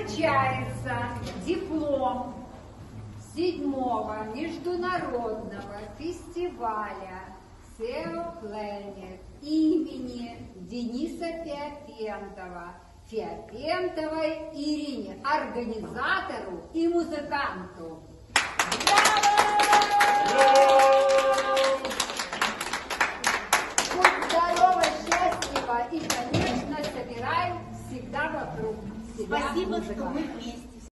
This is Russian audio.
вручается диплом 7-го международного фестиваля SEO Planet имени Дениса Феопентова, Феопентовой Ирине, организатору и музыканту. Будь здорова, счастлива и, конечно, собираем всегда вокруг себя. Спасибо, музыку. что мы вместе.